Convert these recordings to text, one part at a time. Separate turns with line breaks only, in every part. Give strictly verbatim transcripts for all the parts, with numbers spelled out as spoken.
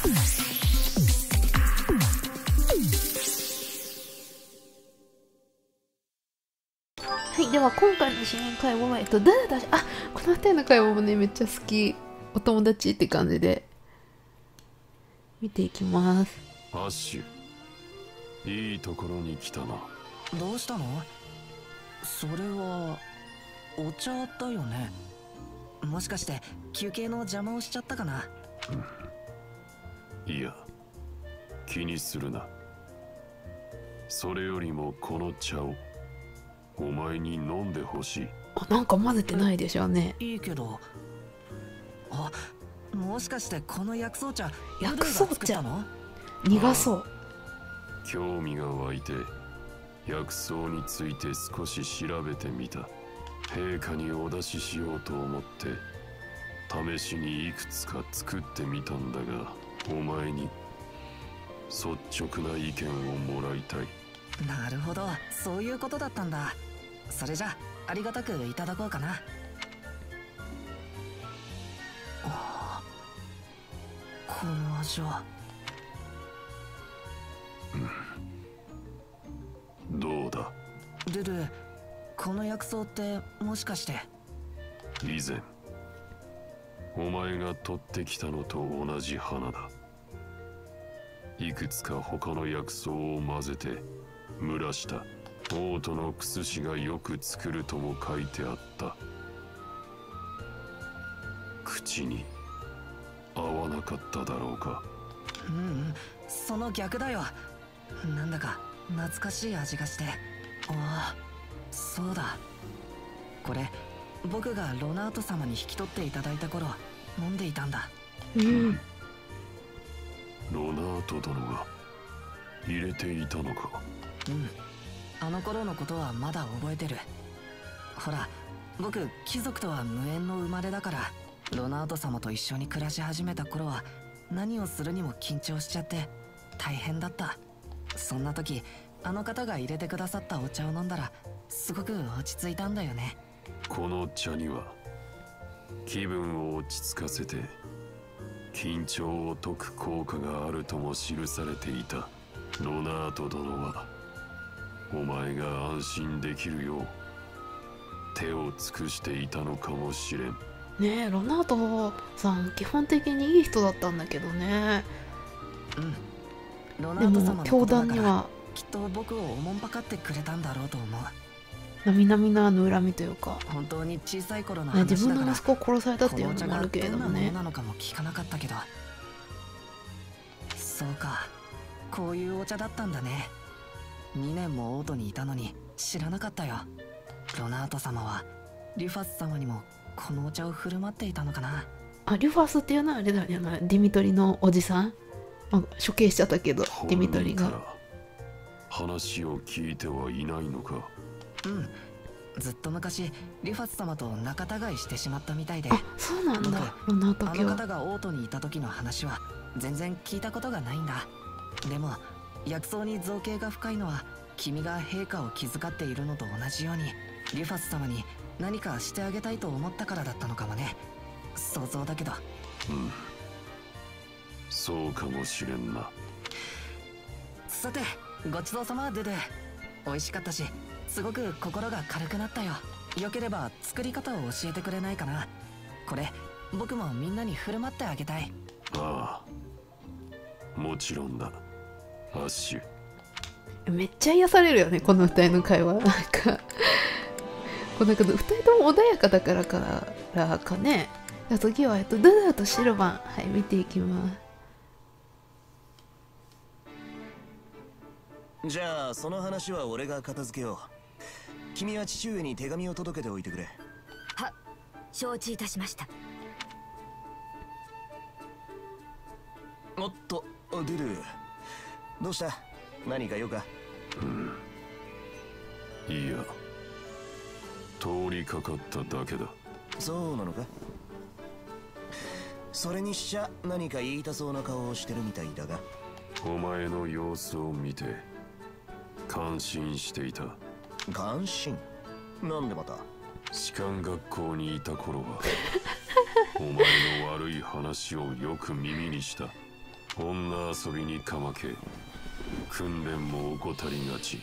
はい、では今回の支援会話は、えっと、だだあ、このふたりの会話もね、めっちゃ好き。お友達って感じで。見ていきます。
アッシュ、いいところに来たな。
どうしたの？それは、お茶だよね。もしかして、休憩の邪魔をしちゃったかな？
いや、気にするな。それよりもこの茶をお前に飲んでほしい。
あ、なんか混ぜてないでしょうね。
いいけど。あ、もしかしてこの薬草茶、
薬草茶
の
苦そう。
興味が湧いて薬草について少し調べてみた。陛下にお出ししようと思って試しにいくつか作ってみたんだが、お前に率直な意見をもらいたい。
なるほど、そういうことだったんだ。それじゃありがたくいただこうかな。あ、この味は。
どうだ
ルル、この薬草ってもしかして。
以前お前が取ってきたのと同じ花だ。いくつか他の薬草を混ぜて蒸らしたオートのクスシがよく作るとも書いてあった。口に合わなかっただろうか。
うんうん、その逆だよ。なんだか懐かしい味がして。ああ、そうだ。これ僕がロナート様に引き取っていただいた頃飲んでいたんだ。
うん。
ロナート殿が入れていたのか。
うん、あの頃のことはまだ覚えてる。ほら、僕貴族とは無縁の生まれだから、ロナート様と一緒に暮らし始めた頃は何をするにも緊張しちゃって大変だった。そんな時あの方が入れてくださったお茶を飲んだらすごく落ち着いたんだよね。
この茶には気分を落ち着かせて緊張を解く効果があるとも記されていた。ロナート殿はお前が安心できるよう手を尽くしていたのかもしれん。
ねえ、ロナートさん基本的にいい人だったんだけどね。
うん、ロナ
で
ート様の
も教
ことだから
団には
きっと僕をおもんぱかってくれたんだろうと思う。
並々ならぬ恨みというか、
本当に小さい頃の
ね、自
話だから、
分の息子を殺されたっていうのもあるけれどもね。
このお茶がどんなものなのかも聞かなかったけど。そうか、こういうお茶だったんだね。にねんもオートにいたのに知らなかったよ。ロナート様はリュファス様にもこのお茶を振る舞っていたのかな。
あ、リュファスっていうのはあれだよね、ディミトリのおじさん、まあ、処刑しちゃったけどディミトリが。
話を聞いてはいないのか。
うん、ずっと昔リュファス様と仲違いしてしまったみたいで。
あ、そうなんだ。ロナート
あ
家は
の方がオートにいた時の話は全然聞いたことがないんだ。でも薬草に造形が深いのは君が陛下を気遣っているのと同じようにリュファス様に何かしてあげたいと思ったからだったのかもね。想像だけど。
うん、そうかもしれんな。
さて、ごちそうさま。デデ美味しかったしすごく心が軽くなったよ。よければ作り方を教えてくれないかな。これ僕もみんなに振る舞ってあげたい。
ああ、もちろんだアッシュ。
めっちゃ癒されるよね、このふたりの会話。なんかこうなんかふたりとも穏やかだからからかね。じゃあ次は、えっと、ドゥドゥとシルバン、はい、見ていきます。
じゃあその話は俺が片付けよう。君は父上に手紙を届けておいてくれ。
は、承知いたしました。
おっと、デルー、どうした？何か用か？
うん、いや、通りかかっただけだ。
そうなのか？それにしちゃ何か言いたそうな顔をしてるみたいだが。
お前の様子を見て感心していた。
感心？なんでまた？
士官学校にいた頃はお前の悪い話をよく耳にした。 女遊びにかまけ訓練も怠りがち。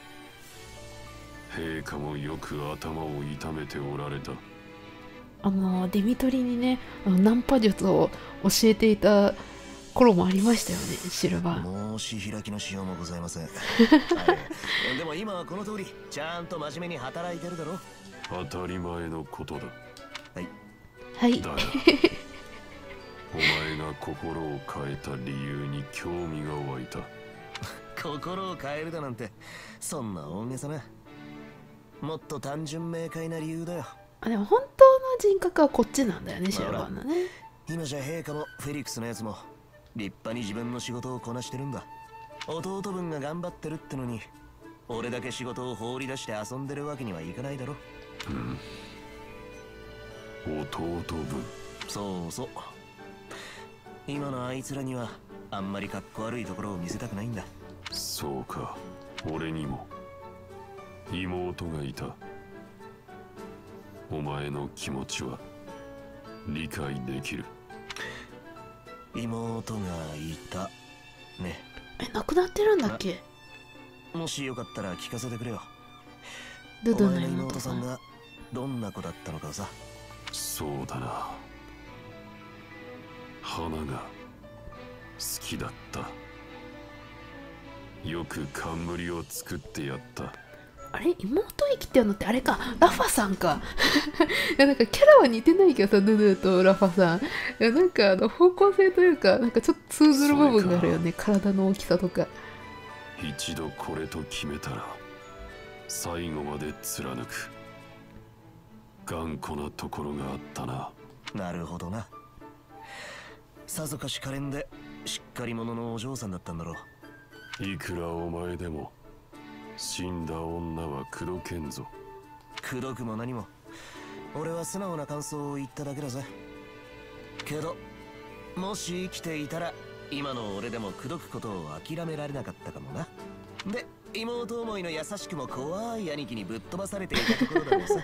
陛下もよく頭を痛めておられた。
あのデミトリにね、あのナンパ術を教えていた頃もありましたよね、シルバー。
申し開きのしようもございません、はい、でも今はこの通りちゃんと真面目に働いてるだろ。
当たり前のことだ。
はい
はい
だがお前が心を変えた理由に興味が湧いた。
心を変えるだなんてそんな大げさな、もっと単純明快な理由だよ。
あでも本当の人格はこっちなんだよね、シルバーのね。
今じゃ陛下もフェリックスのやつも立派に自分の仕事をこなしてるんだ。弟分が頑張ってるってのに俺だけ仕事を放り出して遊んでるわけにはいかないだろ。
うん、弟分。
そうそう、今のあいつらにはあんまりかっこ悪いところを見せたくないんだ。
そうか、俺にも妹がいた。お前の気持ちは理解できる。
妹がいたね。
え、亡くなってるんだっけ？
もしよかったら聞かせてくれよ。
ドドの
お前の
妹さん。
妹さんがどんな子だったのかさ。
そうだな、花が好きだった。よく冠を作ってやった。
あれ妹生きてるのってあれか、ラファさんか。いやなんかキャラは似てないけどさ、ヌヌとラファさん。いやなんかあの方向性というか、なんかちょっと通ずる部分があるよね、体の大きさとか。
一度これと決めたら最後まで貫く。頑固なところがあったな。
なるほどな。さぞかし可憐でしっかり者のお嬢さんだったんだろう。
いくらお前でも死んだ女は口説けんぞ。
口説くも何も俺は素直な感想を言っただけだぜ。けどもし生きていたら今の俺でも口説くことを諦められなかったかもな。で妹思いの優しくも怖い兄貴にぶっ飛ばされていたところだろうさ。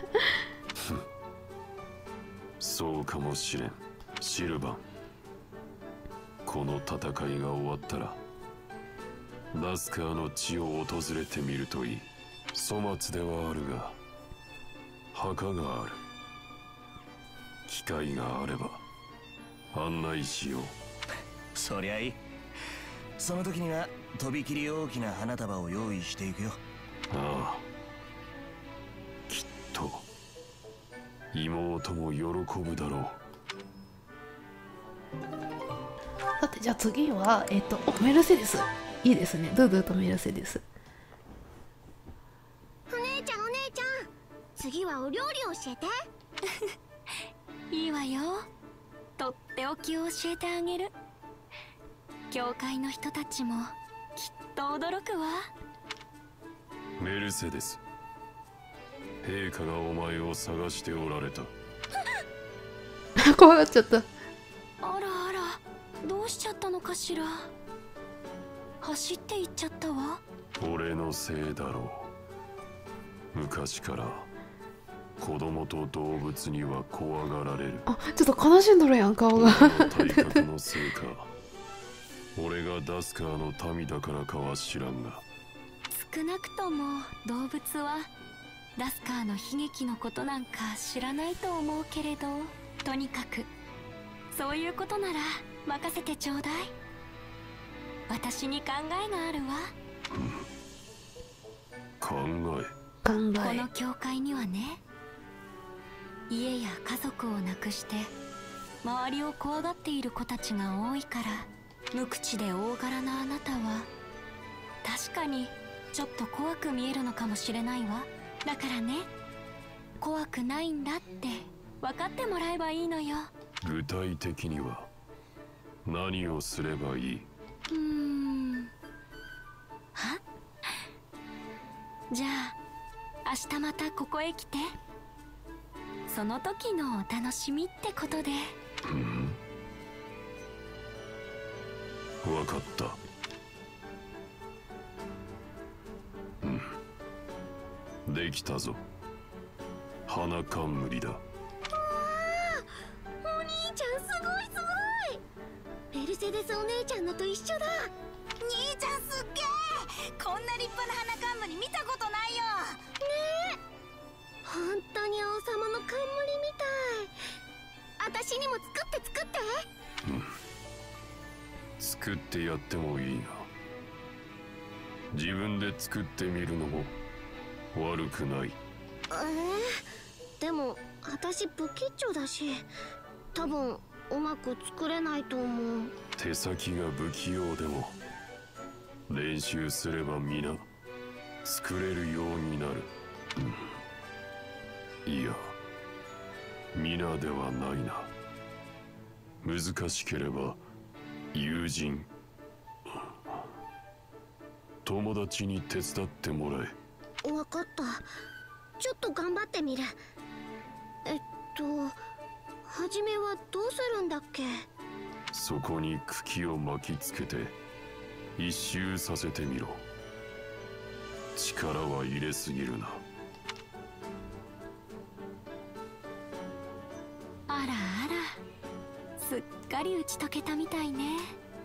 そうかもしれん。シルバン、この戦いが終わったらダスカーの地を訪れてみるといい。粗末ではあるが墓がある。機会があれば案内しよう。
そりゃいい。その時にはとびきり大きな花束を用意していくよ。
ああ、きっと妹も喜ぶだろう。
さてじゃあ次はえっ、とおメルセデス。いいですね、ドゥドゥとメルセデス。
お姉ちゃんお姉ちゃん、次はお料理教えて。
いいわよ、とっておきを教えてあげる。教会の人たちもきっと驚くわ。
メルセデス、陛下がお前を探しておられた。
怖がっちゃった。
あらあら、どうしちゃったのかしら。走って行っちゃったわ。
俺のせいだろう。昔から子供と動物には怖がられる。
あ、ちょっと悲しんどるやん、顔が。
俺の体格のせいか俺がダスカーの民だからかは知らんが、
少なくとも動物はダスカーの悲劇のことなんか知らないと思うけれど、とにかくそういうことなら任せてちょうだい。私に考えがあるわ。
考え
考
こ
え。
の教会にはね、家や家族を亡くして周りを怖がっている子たちが多いから、無口で大柄なあなたは確かにちょっと怖く見えるのかもしれないわ。だからね、怖くないんだって分かってもらえばいいのよ。
具体的には何をすればいい？
うーんはじゃあ明日またここへ来て、その時のお楽しみってことで。
分かった。うん、できたぞ。花冠だ。
お兄ちゃんすごいすごい。ベルセセデスお姉ちゃんのと一緒だ。
兄ちゃんすっげえ、こんな立派な花冠見たことないよ。
ねえ、本当に王様の冠みたい。私にも作って作って。
作ってやってもいいが、自分で作ってみるのも悪くない。
えー、でも私不吉祥だし、多分うまく作れないと思う。
手先が不器用でも練習すれば皆作れるようになる。うん、いや、皆ではないな。難しければ友人、友達に手伝ってもらえ。
わかった。ちょっと頑張ってみる。えっと初めはどうするんだっけ？
そこに茎を巻きつけて一周させてみろ。力は入れすぎるな。
あらあら、すっかり打ち解けたみたいね。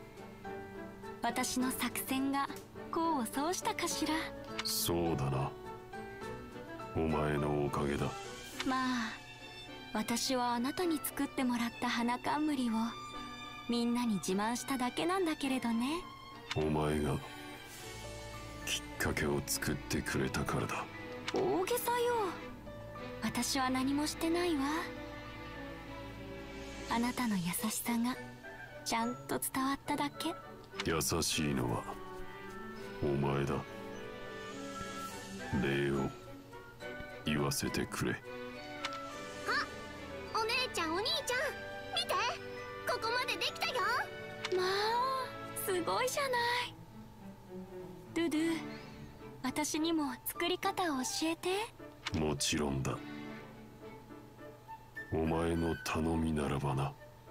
私の作戦が功を奏したかしら。
そうだな、お前のおかげだ。
まあ私はあなたに作ってもらった花冠をみんなに自慢しただけなんだけれどね。
お前がきっかけを作ってくれたからだ。
大げさよ。私は何もしてないわ。あなたの優しさがちゃんと伝わっただけ。
優しいのはお前だ。礼を言わせてくれ。
お姉ちゃんお兄ちゃん見て、ここまでできたよ。
まあすごいじゃない。ドゥドゥ、私にも作り方を教えて。
もちろんだ。お前の頼みならばな。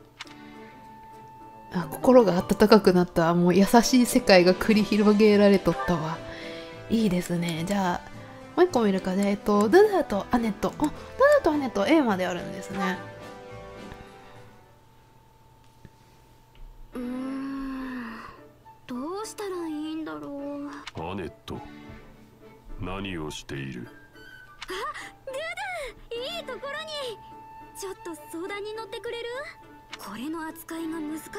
あ、心が温かくなった。もう優しい世界が繰り広げられとったわ。いいですね。じゃあもう一個見るかね。えっとドゥドゥとアネット。あ、ドゥドゥとアネット A まであるんですね。
うーん、どうしたらいいんだろう。
アネット、何をしている？
ドゥドゥ、いいところに。ちょっと相談に乗ってくれる？これの扱いが難しくって、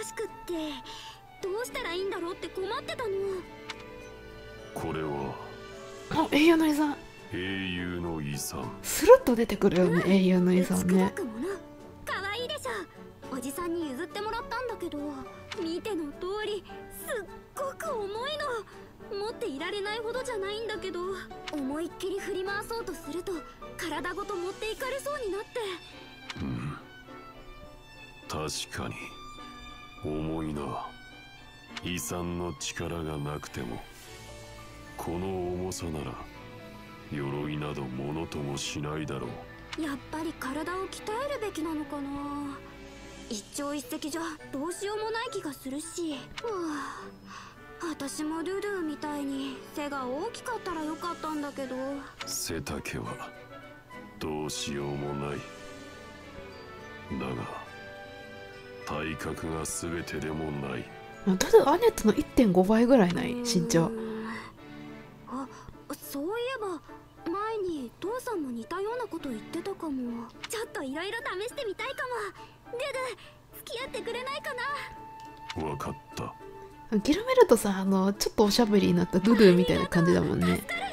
どうしたらいいんだろうって困ってたの。
これは
あ、英雄の遺産。
英雄の遺産。
スルッと出てくるよね、英雄の遺産ね。
打ち砕くものかわいいでしょ。おじさんに譲ってもらったんだけど、見ての通りすっごく重いの。持っていられないほどじゃないんだけど、思いっきり振り回そうとすると体ごと持っていかれそうになって。
うん、確かに重いな。遺産の力がなくてもこの重さなら鎧などものともしないだろ
う。やっぱり体を鍛えるべきなのかな。一朝一夕じゃどうしようもない気がするし。はあ、私もルルーみたいに背が大きかったらよかったんだけど。
背丈はどうしようもない。だが体格が全てでもない。
だってアネットの いってんご 倍ぐらいない身長。
あ、そういえば前に父さんも似たようなこと言ってたかも。ちょっといろいろ試してみたいかも。ルル付き合ってくれないかな。
わかった。
ギルメルトさん、あのちょっとおしゃべりになったドゥドゥみたいな感じだもんね。
助かるよ。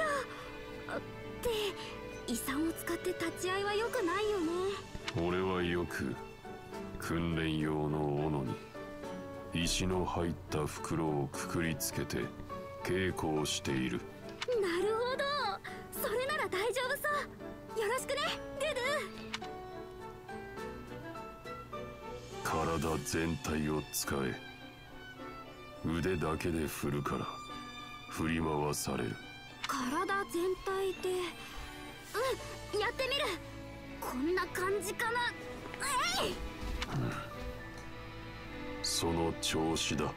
って遺産を使って立ち会いは良くないよね。
俺はよく訓練用の斧に石の入った袋をくくりつけて稽古をしている。
なるほど、それなら大丈夫そう。よろしくね、ドゥドゥ。
体全体を使え。腕だけで振るから振り回される。
体全体で、うん、やってみる。こんな感じかな。えい、うん、
その調子だ。
うわ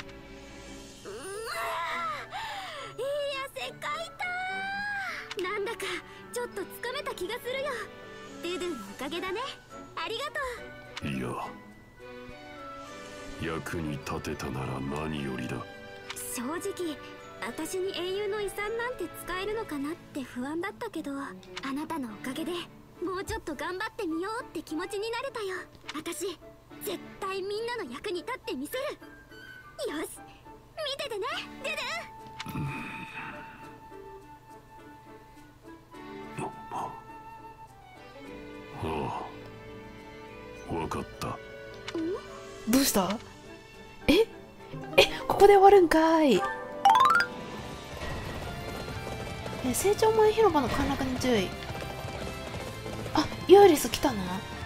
ー、いい汗かいた。なんだかちょっとつかめた気がするよ。ドゥドゥのおかげだね。ありがとう。
いや、 役に立てたなら何よりだ。
正直私に英雄の遺産なんて使えるのかなって不安だったけど、あなたのおかげでもうちょっと頑張ってみようって気持ちになれたよ。私絶対みんなの役に立ってみせる。よし見ててねデデ
ン。ああ、わかった。
どうした？ええ、ここで終わるんかい。え、成長前広場の陥落に注意。あ、ユーリス来たな。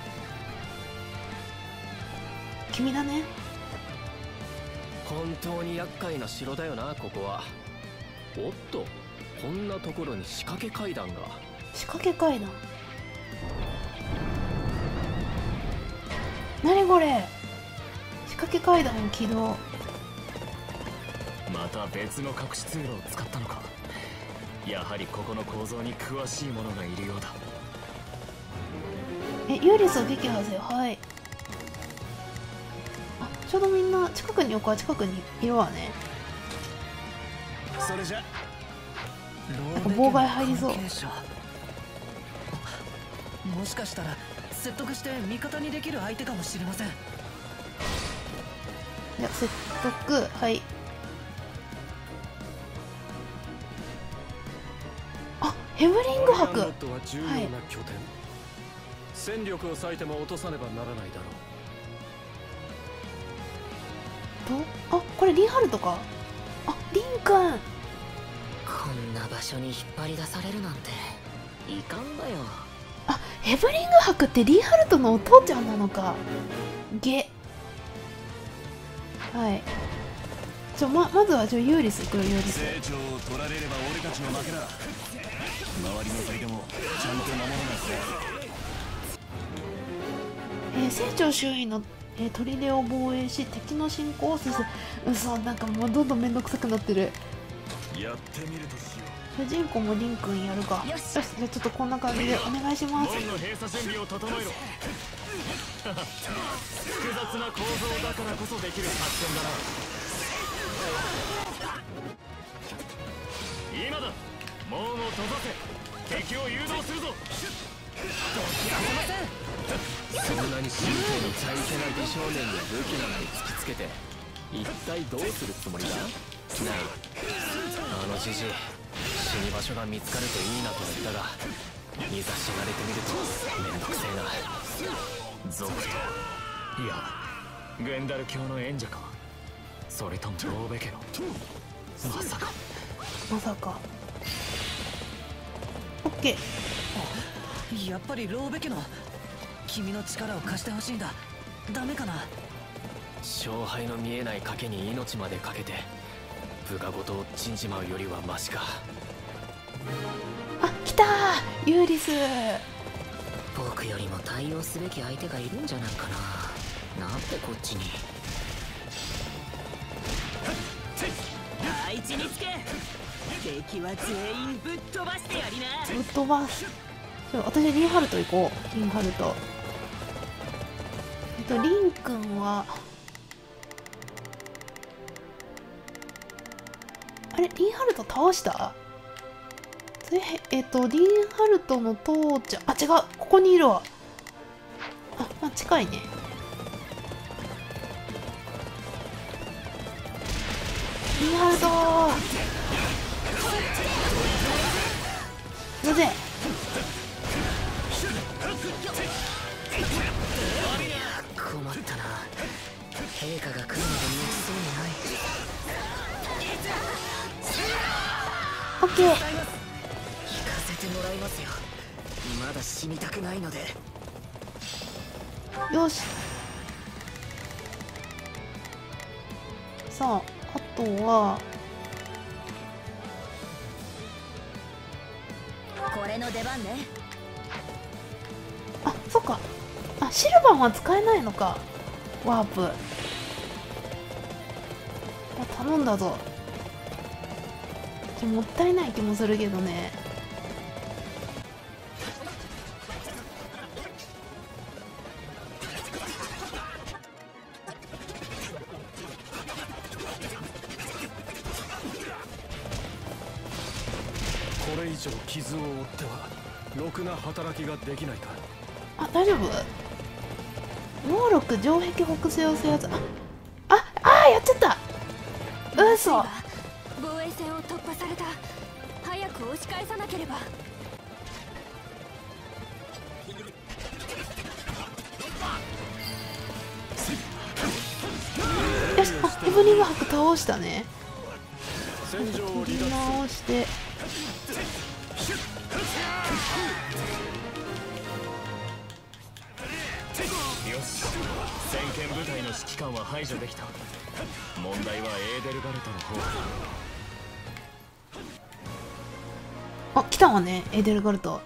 君だね。
本当に厄介な城だよな、ここは。おっと、こんなところに仕掛け階段が。
仕掛け階段。何これ。仕掛け階段を起動。
また別の隠し通路を使ったのか。やはりここの構造に詳しい者がいるようだ。
え、ユーリスを撃破せよ。はい。あ、ちょうどみんな近くに置くは近くにいるわね。
それじゃ
なんか妨害入りそう。
もしかしたら説得して味方にできる相手かもしれません。
じゃあ説得。はい。あ、ヘブリング博。はい。
戦力を割いても落とさねばならないだろう。
と、あ、これリンハルトか。あ、リンくん。
こんな場所に引っ張り出されるなんていかんわよ。
あ、ヘブリング博ってリンハルトのお父ちゃんなのか。ゲ。はい。ちょ、ま、まずはじゃあユーリス行くよ、ユーリス。
成長を取られれば俺たちの負けだ。周りの敵でもちゃんと守らないと。
えー、成長周囲の、えー、砦を防衛し敵の進行を進む。うそ、なんかもうどんどんめんどくさくなってる。
やってみるとしよ
主人公もリンくんやるか。よし、じゃあちょっとこんな感じでお願いします。
門の閉鎖準備を整えろ。複雑な構造だからこそできる作戦だな。今だ、門を閉ざせ。敵を誘導するぞ。そんなに真剣にちゃいけない美少年に武器なのに突きつけて一体どうするつもりだ。なあ、あのじじい、死に場所が見つかるといいなと言ったが、いざ知られてみるとめんどくせえな。族と、いやグエンダル教の演者か、それともローベ家の。まさか
まさか。オッケー。
やっぱりローベ家の。君の力を貸してほしいんだ。ダメかな。
勝敗の見えない賭けに命までかけて部下ごと死んじまうよりはマシか。
あ、来たー、ユーリス。
僕よりも対応すべき相手がいるんじゃないかな。なんでこっちに。
配置につけ。敵は全員ぶっ飛ばしてやりな。
ぶっ飛ばす。ちょ、私リンハルト行こう。リンハルト。えっとリンくんはあれ、リンハルト倒した？それ、えっとリンハルトの父ちゃん、あ、違う、ここにいるわ。あ、まあ、近いね。リンハルトー。なぜ？
困ったな。陛下が来るまで持ちそうにない。
オッケー。
聞かせてもらいますよ。まだ死にたくないので。
よし。さあ、あとは
これの出番ね。
あ、そっか。あ、シルバーは使えないのか。ワープ。あ、頼んだぞ。ちょ、もったいない気もするけどね。
れ以上傷を負ってはろくな働きができないか。
あ、大丈夫。能力城壁北西を制圧。あああー、やっちゃった。嘘。
防衛線を突破された。早く押し返さなければ。
よし、あ、ヘブリングハク倒したね。
戦場を離
切り
脱
直して。
よし、先見部隊の指揮官は排除できた。問題はエーデルガルトの
あ、
方。
来たわね、エーデルガルト。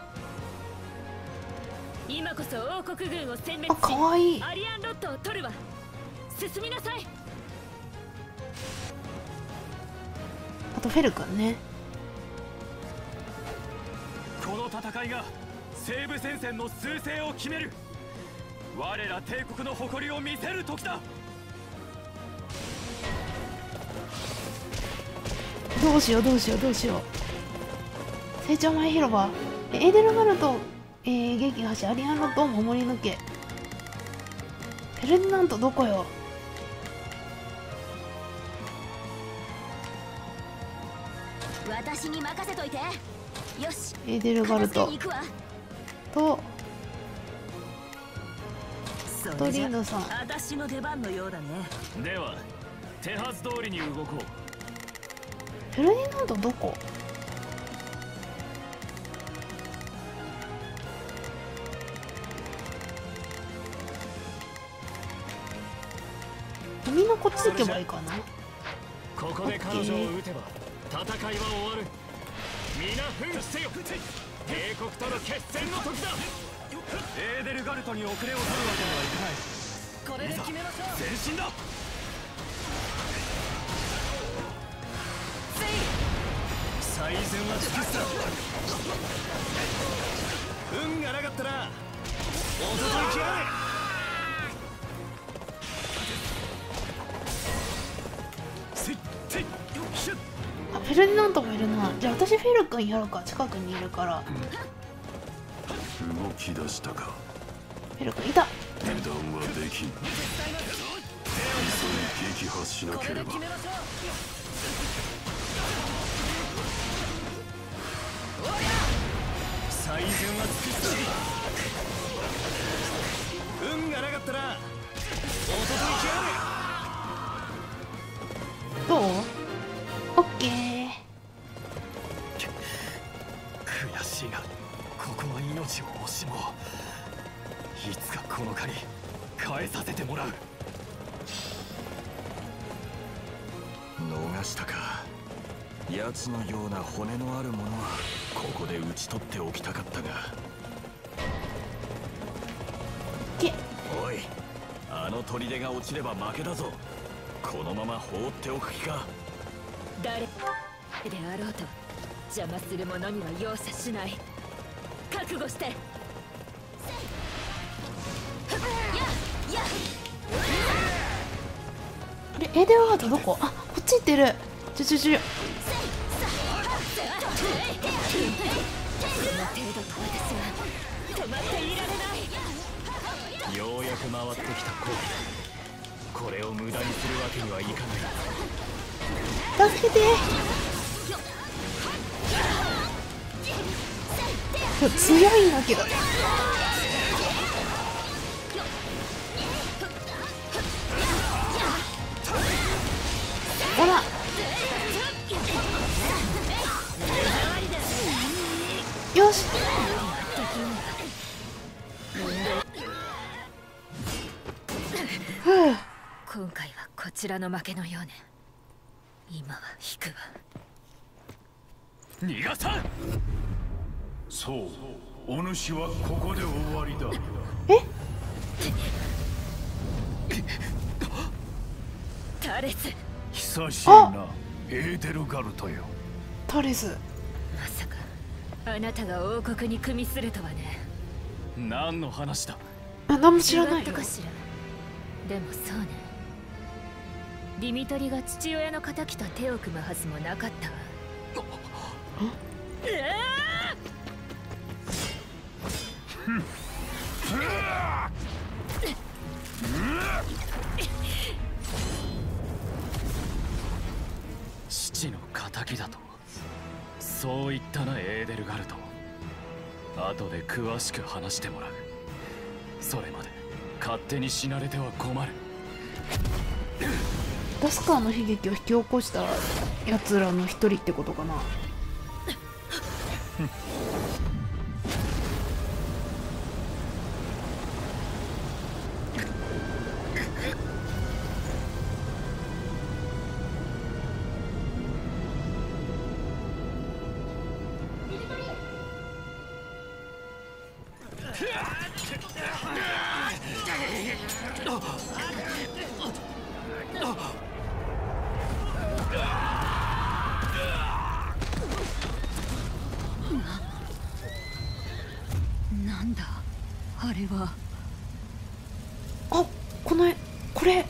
今こそ王国軍を殲滅し、
あ、かわいい。
アリアンロットを取るわ。進みなさい。
あとフェル君ね。
この戦いが西部戦線の趨勢を決める。我ら帝国の誇りを見せる時だ。
どうしようどうしようどうしよう。成長前広場。えエーデルガルト、えー、撃破しアリアンロットを守り抜け。フェルディナントどこよ。
私に任せといて。よし。
エーデルガルトとトリーノさん。
私の出番のようだね。
では手はず通りに動こう。
フェルディナントどこ。みんなこっち行けばいいかな。
ここで彼女を撃てば戦いは終わる。皆奮起せよ。帝国との決戦の時だ。エーデルガルトに遅れを取るわけにはいかない。
これで決めましょう。
前進だ。最善は尽くした。運がなかったらおとといきやれ。
あ、フェルディナントもいるな。じゃあ私フェル君やろうか。近くにいるから。
動き出したか。
フェル君いた。
油断はできん。急い撃破しなければ。
最善は尽くした。運がなかったらおとといきやれ。
どう？オッケー。
悔しいがここは命を惜しもう。いつかこの借り返させてもらう。逃したか。奴のような骨のあるものはここで討ち取っておきたかったが。
け
おい、あの砦が落ちれば負けだぞ。このまま放っておく気か。
誰であろうと邪魔する者には容赦しない。覚悟して。
あれエーデルガルトどこ。あ、こっち行ってる。ちょちょちょ。
止まっていられない。
ようやく回ってきた攻撃。これを無駄にするわけにはいかない。
助けて。強いんだけど。ほら。よし。ふう。
今回はこちらの負けのようね。今は引くわ。
逃がさん。
そう、お主はここで終わりだ。
え？
タレス。
久しいな、エーデルガルトよ。
タレス。
まさかあなたが王国に組みするとはね。
何の話だ。
あ、何も知らないよ。
違ったかしら。でもそうね。ディミトリが父親の敵と手を組むはずもなかったわ。
父の仇だと。そう言ったな、エーデルガルト。後で詳しく話してもらう。それまで勝手に死なれては困る。
ダスカーの悲劇を引き起こしたやつらの一人ってことかな。
なんだあれは。
あ、この絵、これ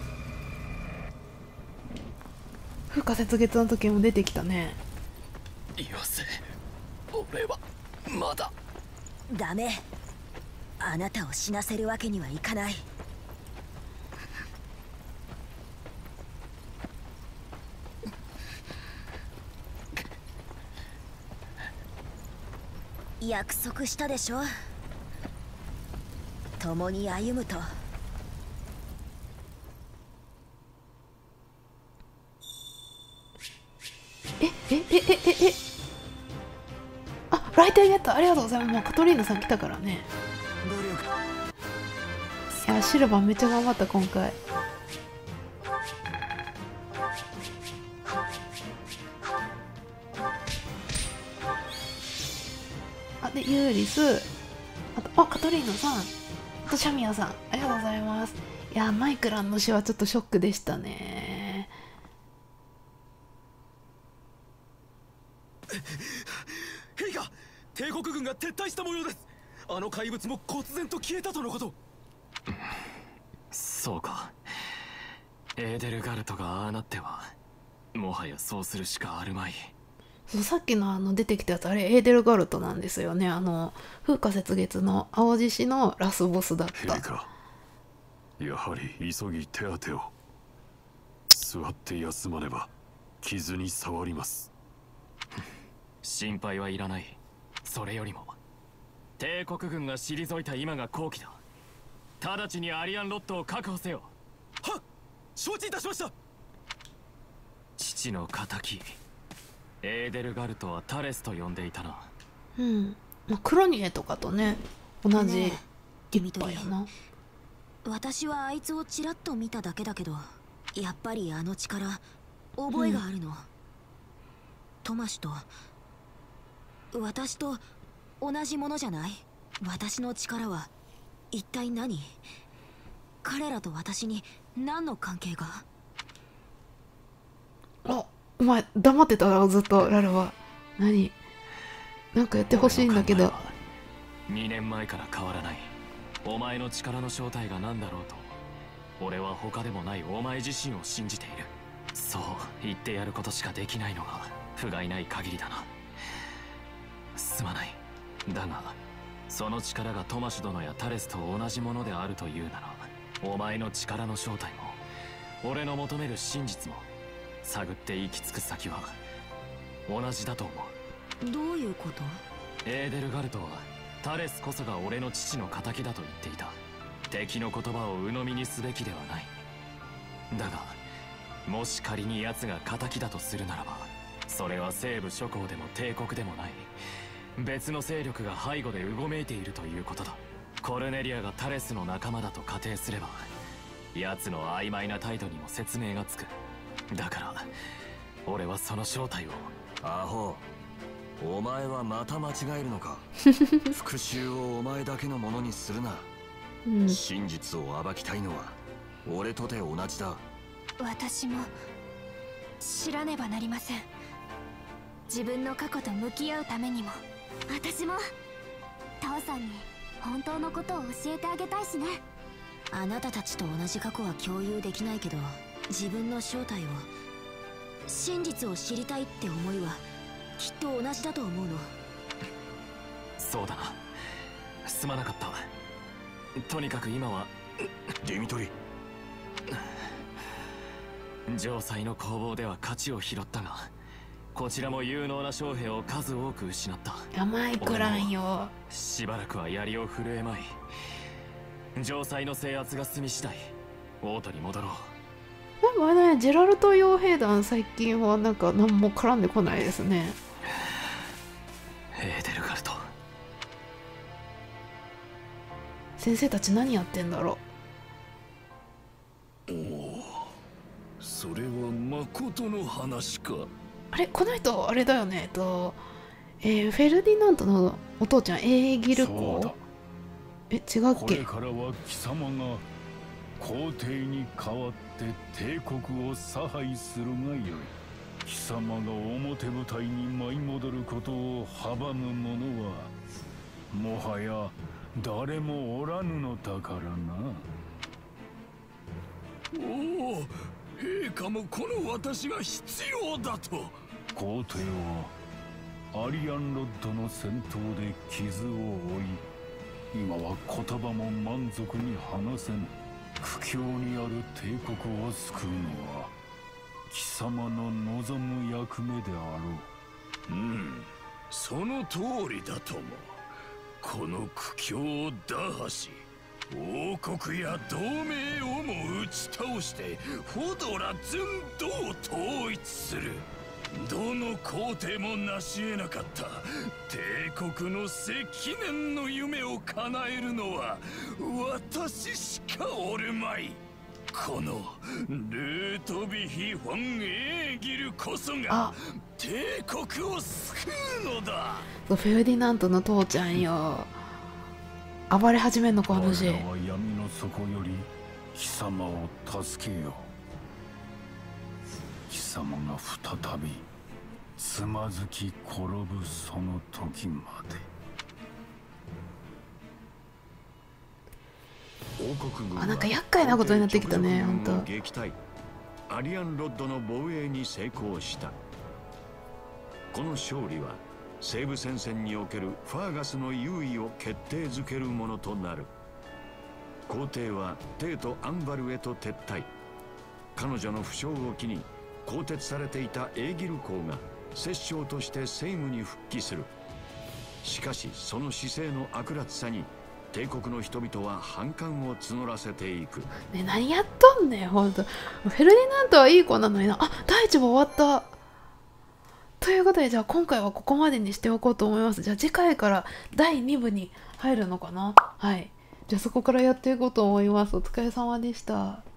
風化雪月の時も出てきたね。
言わせ、俺はまだ。
ダメ、あなたを死なせるわけにはいかない。約束したでしょ、共に歩むと。
ええええええあ、ライターやった。ありがとうございます。もうカトリーナさん来たからね。いや、シルバーめっちゃ頑張った今回。あ、でユーリス、あと、あ、カトリーナさん、あとシャミヤさん、ありがとうございます。いや、マイクランの死はちょっとショックでしたね。
ヘリカ、帝国軍が撤退した模様です。あの怪物も忽然と消えたとのこと。そうか、エーデルガルトがああなってはもはやそうするしかあるまい。
そう、さっきのあの出てきたやつ、あれエーデルガルトなんですよね。あの風化雪月の青獅子のラスボスだった。
ヘリカ、やはり急ぎ手当てを。座って休まねば傷に触ります。
心配はいらない。それよりも帝国軍が退いた今が好機だ。直ちにアリアンロットを確保せよ。はっ、承知いたしました。父の仇エーデルガルトはタレスと呼んでいたな。
うん、まあ、クロニエとかとね同じ一派やな。
私はあいつをちらっと見ただけだけど、やっぱりあの力覚えがあるの、うん、トマシと私と同じものじゃない？私の力は一体何？彼らと私に何の関係が？
あ、お前黙ってたらずっとラルは。何？なんかやってほしいんだけど。
にねんまえから変わらない。お前の力の正体が何だろうと、俺は他でもないお前自身を信じている。そう言ってやることしかできないのが不甲斐ない限りだな。すまない。だがその力がトマシュ殿やタレスと同じものであるというなら、お前の力の正体も俺の求める真実も探って行き着く先は同じだと思
う。どういうこと？
エーデルガルトはタレスこそが俺の父の仇だと言っていた。敵の言葉を鵜呑みにすべきではない。だがもし仮に奴が仇だとするならば、それは西部諸侯でも帝国でもない別の勢力が背後でうごめいているということだ。コルネリアがタレスの仲間だと仮定すれば、奴の曖昧な態度にも説明がつく。だから俺はその正体を。
アホ、お前はまた間違えるのか。復讐をお前だけのものにするな、うん、真実を暴きたいのは俺とて同じだ。
私も知らねばなりません。自分の過去と向き合うためにも。
私も父さんに本当のことを教えてあげたいしね。
あなたたちと同じ過去は共有できないけど、自分の正体を真実を知りたいって思いはきっと同じだと思うの。
そうだな、すまなかった。とにかく今は
ディミトリ、
城塞の攻防では勝ちを拾ったが、こちらも有能な将兵を数多く失った。
甘いくらんよ。
しばらくは槍を振るえまい。城塞の制圧が済み次第王都に戻ろう。
でもあれね、ジェラルト傭兵団最近はなんか何も絡んでこないですね。
エーデルガルト、
先生たち何やってんだろ
おお、それはまことの話か。
あれ、この人あれだよね、えっと、えー、フェルディナントのお父ちゃんエーギル公。え、違うっけ。
これからは貴様が皇帝に代わって帝国を差配するがよい。貴様が表舞台に舞い戻ることを阻む者はもはや誰もおらぬのだからな。おお、陛下もこの私が必要だと。皇帝はアリアンロッドの戦闘で傷を負い、今は言葉も満足に話せぬ。苦境にある帝国を救うのは貴様の望む役目であろう。うん、その通りだとも。この苦境を打破し、王国や同盟をも打ち倒してフォドラ全土を統一する。どの皇帝も成し得なかった帝国の積年の夢を叶えるのは私しかおるまい。このルートビヒ・フォン・エーギルこそが帝国を救うのだ。
フェルディナントの父ちゃんよ。暴れ始めんのか、お主。
我らは闇の底より貴様を助けよう。貴様が再びつまずき転ぶその時まで。
あ、なんか厄介なことになってきたね、ほんと。
撃退、アリアンロッドの防衛に成功した。この勝利は西部戦線におけるファーガスの優位を決定づけるものとなる。皇帝はテート・アンバルへと撤退。彼女の負傷を機に更迭されていたエーギル公が摂政として政務に復帰する。しかしその姿勢の悪辣さに帝国の人々は反感を募らせていく。
ね、何やっとんねん、ほんと。フェルディナントはいい子なのにな。あ、第一部終わった。ということで、じゃあ今回はここまでにしておこうと思います。じゃあ次回からだいに部に入るのかな。はい。じゃあそこからやっていこうと思います。お疲れ様でした。